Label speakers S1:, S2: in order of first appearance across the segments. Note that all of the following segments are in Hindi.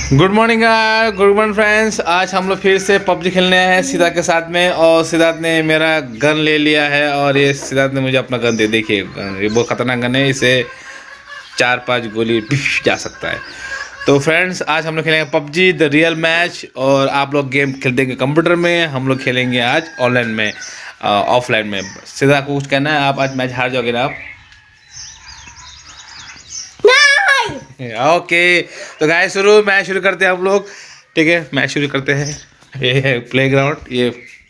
S1: Good morning friends. आज हम लोग फिर से पबजी खेलने आए हैं सिद्धार्थ के साथ में। और सिद्धार्थ ने मेरा गन ले लिया है और ये सिद्धार्थ ने मुझे अपना गन दे। देखिए ये बहुत ख़तरनाक गन है, इसे 4-5 गोली जा सकता है। तो फ्रेंड्स आज हम लोग खेलेंगे पबजी द रियल मैच। और आप लोग गेम खेल देंगे कंप्यूटर में, हम लोग खेलेंगे आज ऑनलाइन में, ऑफलाइन में। सिद्धार्थ को कुछ कहना है? आप आज मैच हार जाओगे ना आप? ओके तो गाइस मैच शुरू करते हैं हम लोग। ठीक है मैच शुरू करते हैं। ये है प्लेग्राउंड। ये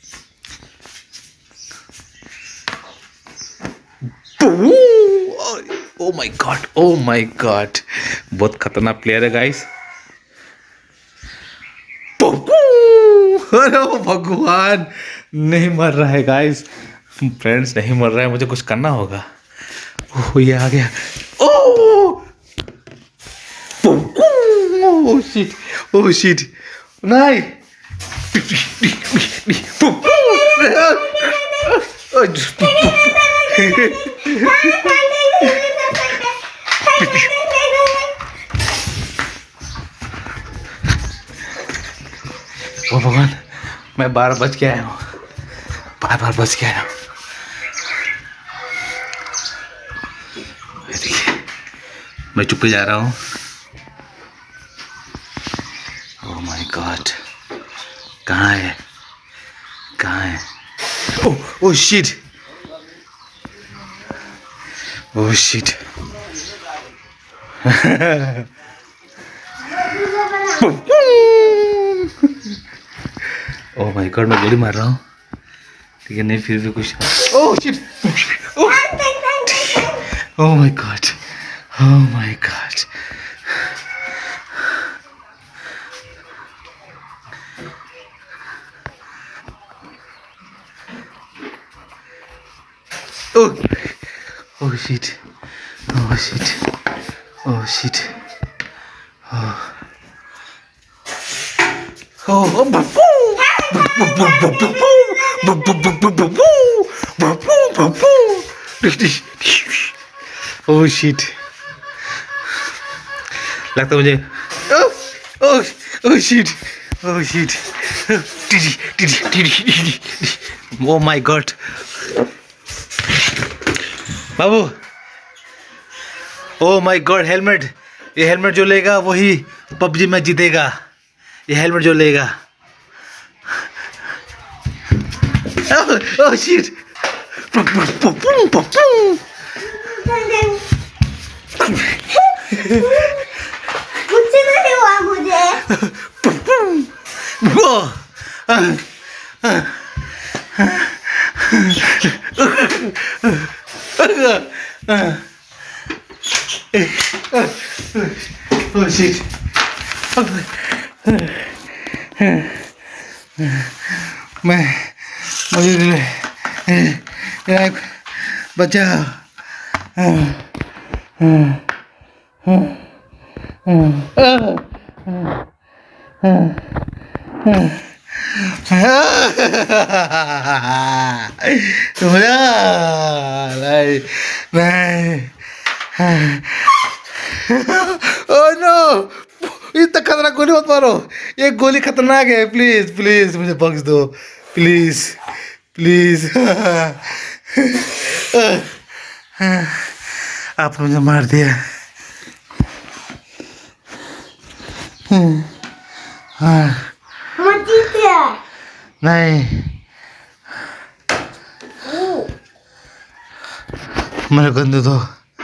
S1: ओ माय गॉड बहुत खतरनाक प्लेयर है गाइस। अरे भगवान नहीं मर रहा है गाइस। फ्रेंड्स नहीं मर रहा है, मुझे कुछ करना होगा। ओह ये आ गया। Oh shit नहीं ओ भगवान मैं 12 बच के आया हूँ, बार बच के आया हूँ। देखिए मैं चुप जा रहा हूँ। ओह माय गॉड कहाँ है? Oh shit oh shit oh my god मैं गोली मार रहा हूँ। ठीक है नहीं फिर भी कुछ। Oh shit oh my god Oh shit. Oh shit. लगता मुझे। Oh shit. Oh my god. बाबू ओ माय गॉड हेलमेट। ये हेलमेट जो लेगा वही पबजी में जीतेगा। ये हेलमेट जो लेगा। ओह शिट
S2: कुछ नहीं हुआ मुझे।
S1: Oh shit. मुझे बचाओ। ओह नो इतना खतरनाक गोली मत मारो। ये गोली खतरनाक है। प्लीज मुझे बख्श दो प्लीज। आप मुझे मार दिया। नहीं मेरे गंदे दो।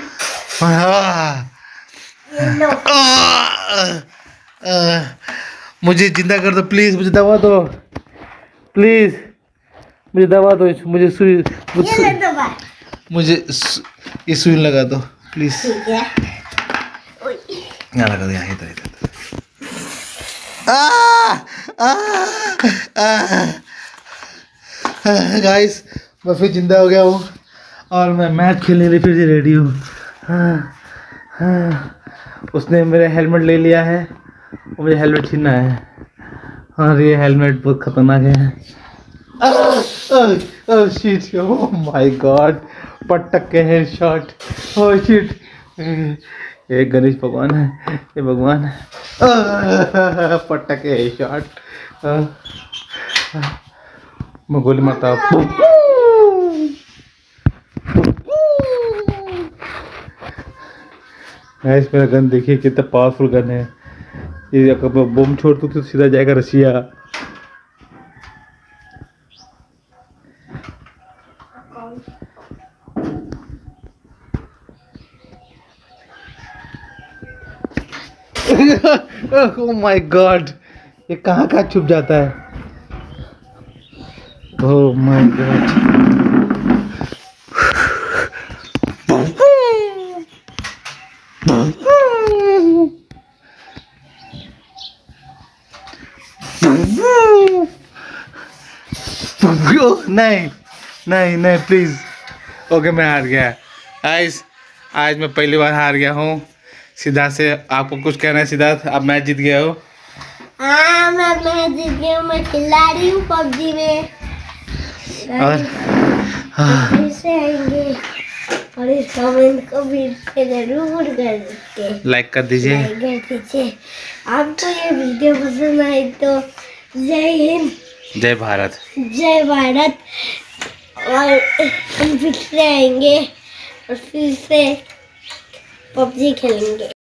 S1: मुझे जिंदा कर दो प्लीज। मुझे दवा दो प्लीज। मुझे दवा दो। मुझे सुई ये सुई लगा दो प्लीज। यहाँ लगा दो। यहाँ इधर गाइस मैं फिर जिंदा हो गया हूँ और मैं मैच खेलने के लिए फिर से रेडी हूँ। उसने मेरा हेलमेट ले लिया है और मुझे हेलमेट छीनना है। और ये हेलमेट बहुत खतरनाक है। Oh shit oh my god पटक के हेडशॉट। ओह शिट ये गणेश भगवान है। ये भगवान पटके शॉट। मैं गोली मारता हूँ। मेरा गन देखिए कितना पावरफुल गन है। ये अगर मैं बम छोड़ दूँ तो सीधा जाएगा रसिया। ओह माय गॉड, ये कहाँ कहाँ छुप जाता है। Oh my god. नहीं नहीं नहीं प्लीज। ओके मैं हार गया गाइस। आज मैं पहली बार हार गया हूँ सिद्धार्थ से। आपको कुछ कहना है सिद्धार्थ? आप मैच जीत गए हो।
S2: हाँ मैं जीत गया हूँ। मैं खिलाड़ी हूँ पबजी में।
S1: और
S2: फिर से आएंगे और इस कमेंट को भी जरूर कर दीजिए,
S1: लाइक कर दीजिए।
S2: आपको ये वीडियो पसंद आई तो जय हिंद,
S1: जय भारत,
S2: जय भारत। और हम फिर से आएंगे और फिर से पबजी खेलेंगे।